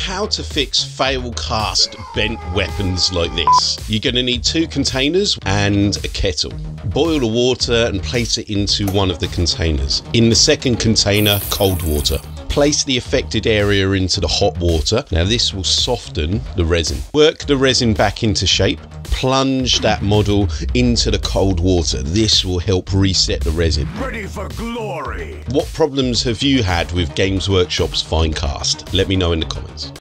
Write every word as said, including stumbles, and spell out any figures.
how to fix failcast bent weapons like this. You're going to need two containers and a kettle. Boil the water and place it into one of the containers. In the second container, cold water. Place the affected area into the hot water. Now this will soften the resin. Work the resin back into shape. Plunge that model into the cold water. This will help reset the resin. Ready for glory! What problems have you had with Games Workshop's Finecast? Let me know in the comments.